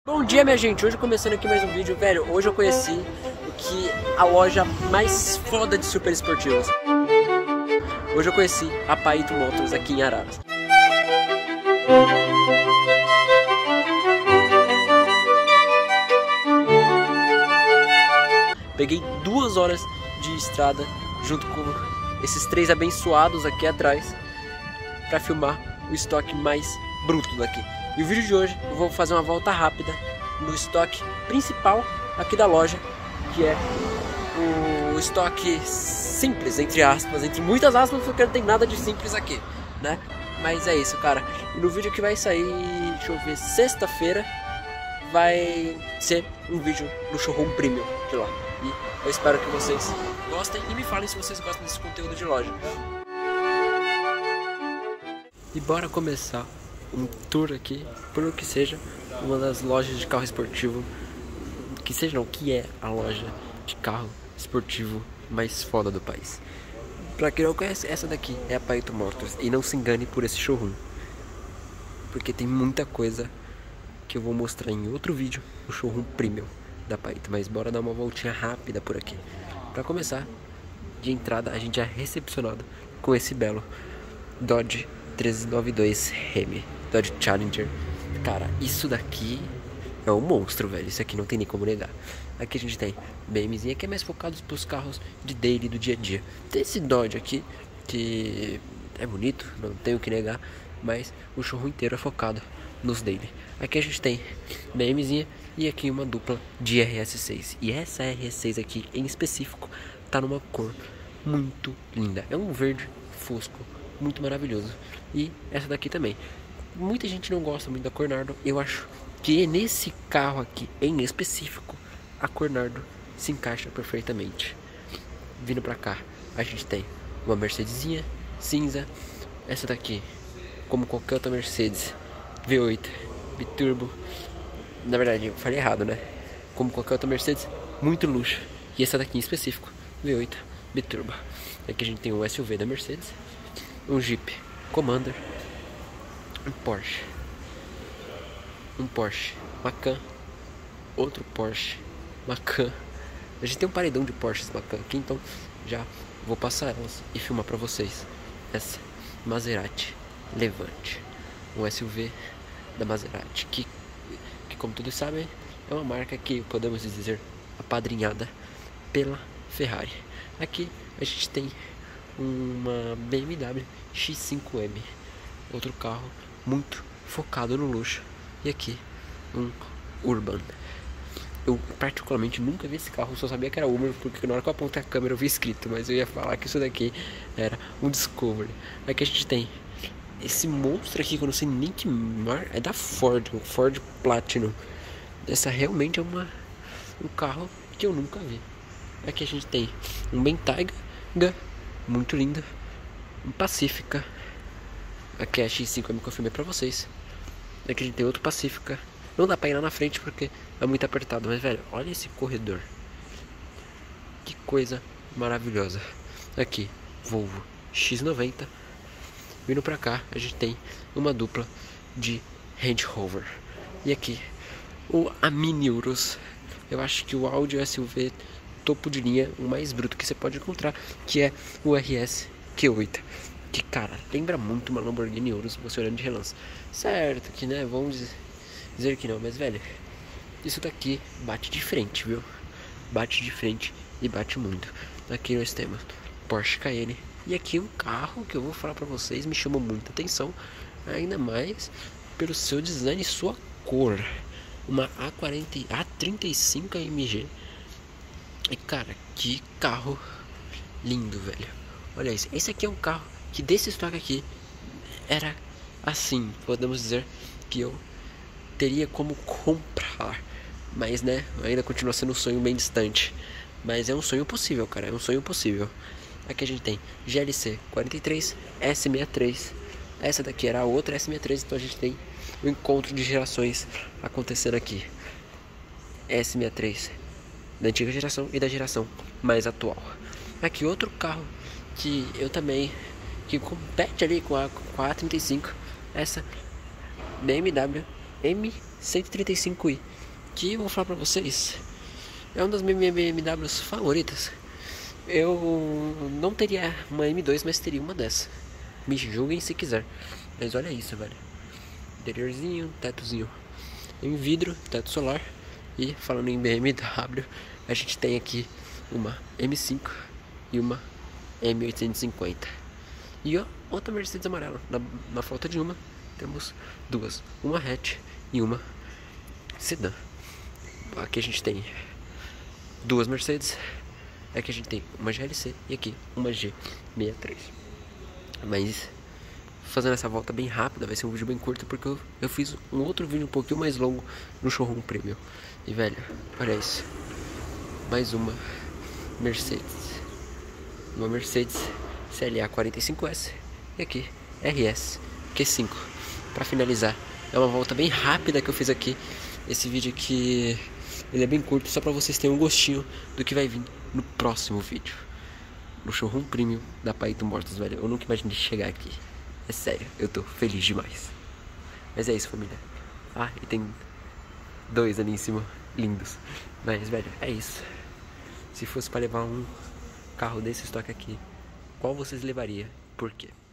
Bom dia, minha gente, hoje começando aqui mais um vídeo. Velho, hoje eu conheci a loja mais foda de super esportivos. Hoje eu conheci a Paito Motors aqui em Araras. Peguei 2 horas de estrada junto com esses 3 abençoados aqui atrás pra filmar o estoque mais bruto daqui. E o vídeo de hoje eu vou fazer uma volta rápida no estoque principal aqui da loja, que é o estoque simples, entre aspas, entre muitas aspas, porque não tem nada de simples aqui, né? Mas é isso, cara. E no vídeo que vai sair, deixa eu ver, sexta-feira, vai ser um vídeo no showroom premium de lá. E eu espero que vocês gostem e me falem se vocês gostam desse conteúdo de loja. E bora começar um tour aqui, por o que seja, uma das lojas de carro esportivo, que é a loja de carro esportivo mais foda do país. Pra quem não conhece, essa daqui é a Paito Motors, e não se engane por esse showroom, porque tem muita coisa que eu vou mostrar em outro vídeo, no showroom premium da Paito. Mas bora dar uma voltinha rápida por aqui. Pra começar, de entrada a gente é recepcionado com esse belo Dodge 1392 Ram, Dodge Challenger. Cara, isso daqui é um monstro, velho. Isso aqui não tem nem como negar. Aqui a gente tem BMzinha, que é mais focado pros carros de daily, do dia a dia. Tem esse Dodge aqui, que é bonito, não tenho o que negar, mas o showroom inteiro é focado nos daily. Aqui a gente tem BMzinha e aqui uma dupla de RS6. E essa RS6 aqui, em específico, tá numa cor muito linda. É um verde fosco, muito maravilhoso. E essa daqui também. Muita gente não gosta muito da cor nardo. Eu acho que nesse carro aqui em específico a cor nardo se encaixa perfeitamente. Vindo pra cá a gente tem uma Mercedesinha cinza. Essa daqui, como qualquer outra Mercedes, V8 biturbo. Na verdade eu falei errado, né? Como qualquer outra Mercedes, muito luxo. E essa daqui em específico, V8 biturbo. Aqui a gente tem um SUV da Mercedes, um Jeep Commander, um Porsche Macan, outro Porsche Macan. A gente tem um paredão de Porsches Macan aqui, então já vou passar elas e filmar pra vocês. Essa Maserati Levante, um SUV da Maserati, que como todos sabem é uma marca que podemos dizer apadrinhada pela Ferrari. Aqui a gente tem uma BMW X5M, outro carro muito focado no luxo. E aqui um Urban. Eu particularmente nunca vi esse carro, só sabia que era Urban porque na hora que eu apontei a câmera eu vi escrito, mas eu ia falar que isso daqui era um Discovery. Aqui a gente tem esse monstro aqui que eu não sei nem que marca, é da Ford, um Ford Platinum. Essa realmente é um carro que eu nunca vi. Aqui a gente tem um Bentayga, muito lindo, um Pacifica. Aqui é a X5M que eu filmei pra vocês. Aqui a gente tem outro Pacifica. Não dá pra ir lá na frente porque é muito apertado, mas velho, olha esse corredor, que coisa maravilhosa. Aqui, Volvo X90. Vindo pra cá, a gente tem uma dupla de Range Rover. E aqui, a Mini Urus. Eu acho que o Audi SUV topo de linha, o mais bruto que você pode encontrar, que é o RS Q8. Que, cara, lembra muito uma Lamborghini Urus, você olhando de relance. Certo que, né, vamos dizer que não, mas, velho, isso daqui bate de frente, viu? Bate de frente e bate muito. Aqui nós temos Porsche Cayenne. E aqui um carro que eu vou falar pra vocês, me chamou muita atenção, ainda mais pelo seu design e sua cor. Uma A35 AMG. E cara, que carro lindo, velho. Olha isso, esse aqui é um carro que desse estoque aqui era assim, podemos dizer que eu teria como comprar. Mas né, ainda continua sendo um sonho bem distante. Mas é um sonho possível, cara, é um sonho possível. Aqui a gente tem GLC 43, S63. Essa daqui era a outra S63, então a gente tem um encontro de gerações acontecendo aqui. S63 da antiga geração e da geração mais atual. Aqui outro carro que eu também, que compete ali com a A35, essa BMW 135i, que eu vou falar pra vocês, é uma das minhas BMWs favoritas. Eu não teria uma M2, mas teria uma dessa. Me julguem se quiser. Mas olha isso, velho. Interiorzinho, tetozinho em vidro, teto solar. E falando em BMW, a gente tem aqui uma M5 e uma M850. E ó, outra Mercedes amarela. Na falta de uma, temos duas. Uma hatch e uma sedã. Aqui a gente tem duas Mercedes. Aqui a gente tem uma GLC e aqui uma G63. Mas fazendo essa volta bem rápida, vai ser um vídeo bem curto, porque eu fiz um outro vídeo um pouquinho mais longo no showroom premium. E velho, olha isso. Mais uma Mercedes. Uma Mercedes CLA 45S. E aqui RS Q5. Pra finalizar, é uma volta bem rápida que eu fiz aqui. Esse vídeo aqui, ele é bem curto, só pra vocês terem um gostinho do que vai vir no próximo vídeo. No showroom premium da Paito Mortos, velho. Eu nunca imaginei chegar aqui. É sério, eu tô feliz demais. Mas é isso, família. Ah, e tem dois ali em cima, lindos. Mas, velho, é isso. Se fosse pra levar um carro desse estoque aqui, qual vocês levariam? Por quê?